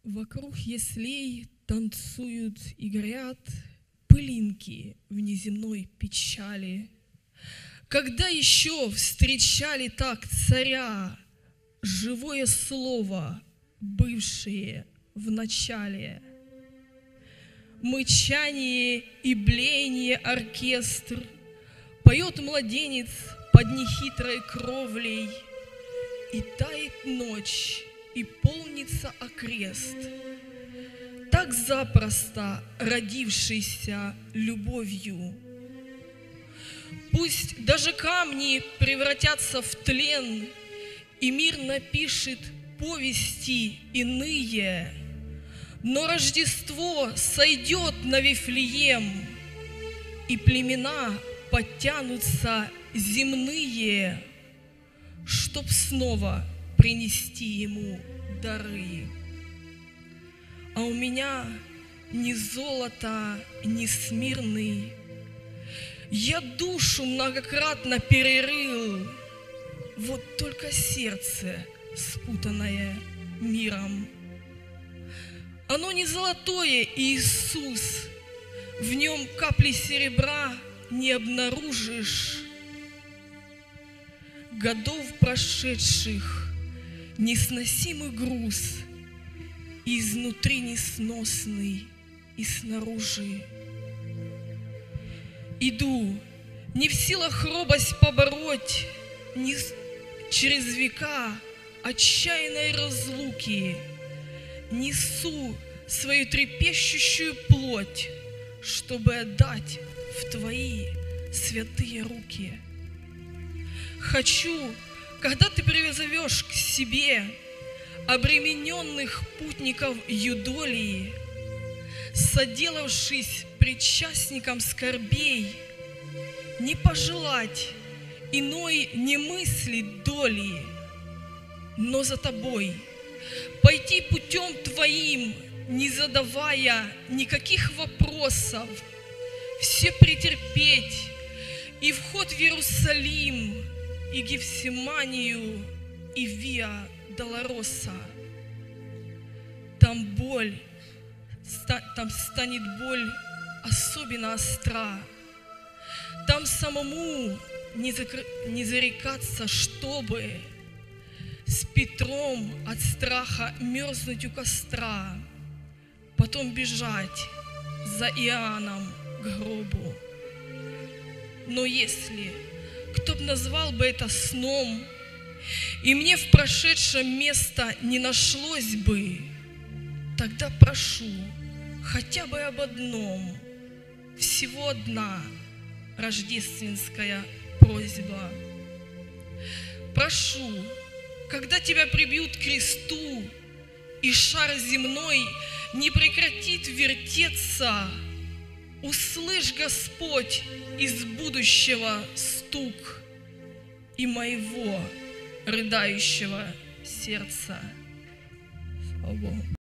Вокруг яслей танцуют и горят пылинки в неземной печали. Когда еще встречали так царя, живое слово, бывшее в начале? Мычание и блеяние оркестр, поет младенец под нехитрой кровлей, и тает ночь, и полнится окрест, так запросто родившийся любовью. Пусть даже камни превратятся в тлен, и мир напишет повести иные, но Рождество сойдет на Вифлеем, и племена подтянутся земные, чтоб снова принести ему дары. А у меня ни золото, ни смирный, я душу многократно перерыл, вот только сердце, спутанное миром. Оно не золотое, Иисус, в нем капли серебра не обнаружишь. Годов прошедших несносимый груз, и изнутри несносный, и снаружи. Иду, не в силах робость побороть, через века отчаянной разлуки, несу свою трепещущую плоть, чтобы отдать в Твои святые руки. Хочу, когда Ты призовешь к себе обремененных путников юдолии, соделавшись причастником скорбей, не пожелать иной не мыслить доли, но за Тобой пойти путем Твоим, не задавая никаких вопросов, все претерпеть, и вход в Иерусалим, и Гефсиманию, и Виа Долороса. Там станет боль особенно остра. Там самому не зарекаться, чтобы с Петром от страха мерзнуть у костра, потом бежать за Иоанном к гробу. Но если кто б назвал бы это сном, и мне в прошедшем места не нашлось бы, тогда прошу хотя бы об одном, всего одна рождественская просьба. Прошу, когда Тебя прибьют к кресту, и шар земной не прекратит вертеться, услышь, Господь, из будущего стук и моего рыдающего сердца. Слава Богу.